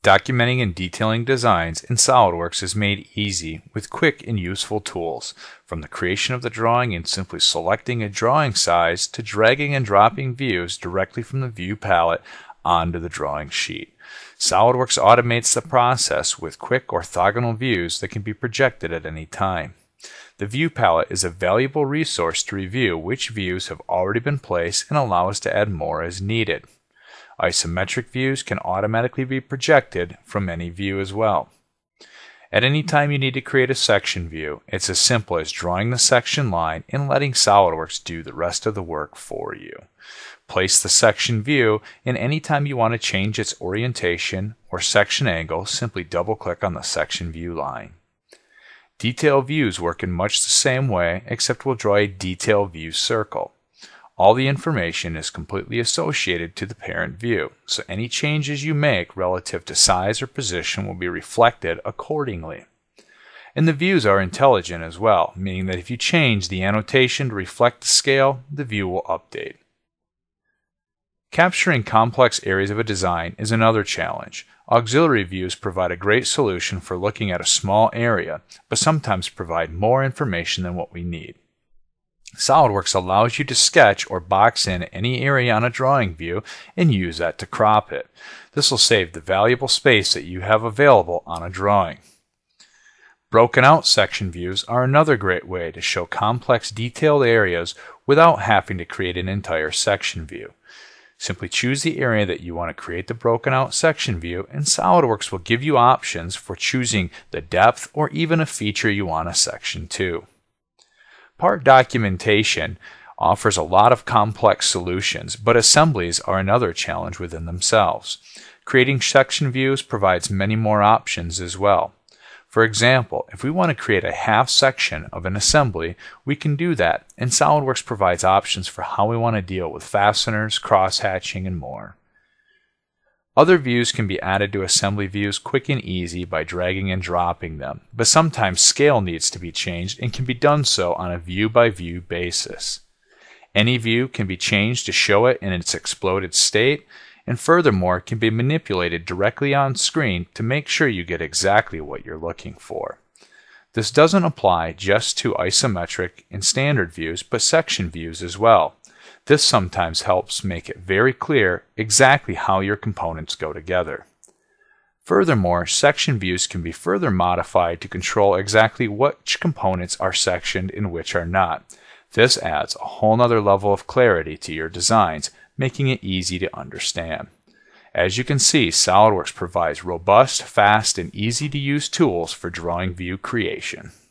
Documenting and detailing designs in SolidWorks is made easy with quick and useful tools, from the creation of the drawing and simply selecting a drawing size to dragging and dropping views directly from the view palette onto the drawing sheet. SolidWorks automates the process with quick orthogonal views that can be projected at any time. The view palette is a valuable resource to review which views have already been placed and allow us to add more as needed. Isometric views can automatically be projected from any view as well. At any time you need to create a section view, it's as simple as drawing the section line and letting SolidWorks do the rest of the work for you. Place the section view, and anytime you want to change its orientation or section angle, simply double-click on the section view line. Detail views work in much the same way, except we'll draw a detail view circle. All the information is completely associated to the parent view, so any changes you make relative to size or position will be reflected accordingly. And the views are intelligent as well, meaning that if you change the annotation to reflect the scale, the view will update. Capturing complex areas of a design is another challenge. Auxiliary views provide a great solution for looking at a small area, but sometimes provide more information than what we need. SolidWorks allows you to sketch or box in any area on a drawing view and use that to crop it. This will save the valuable space that you have available on a drawing. Broken out section views are another great way to show complex detailed areas without having to create an entire section view. Simply choose the area that you want to create the broken out section view, and SolidWorks will give you options for choosing the depth or even a feature you want to section to. Part documentation offers a lot of complex solutions, but assemblies are another challenge within themselves. Creating section views provides many more options as well. For example, if we want to create a half section of an assembly, we can do that, and SolidWorks provides options for how we want to deal with fasteners, cross-hatching, and more. Other views can be added to assembly views quick and easy by dragging and dropping them, but sometimes scale needs to be changed and can be done so on a view-by-view basis. Any view can be changed to show it in its exploded state, and furthermore can be manipulated directly on screen to make sure you get exactly what you're looking for. This doesn't apply just to isometric and standard views, but section views as well. This sometimes helps make it very clear exactly how your components go together. Furthermore, section views can be further modified to control exactly which components are sectioned and which are not. This adds a whole nother level of clarity to your designs, making it easy to understand. As you can see, SolidWorks provides robust, fast, and easy to use tools for drawing view creation.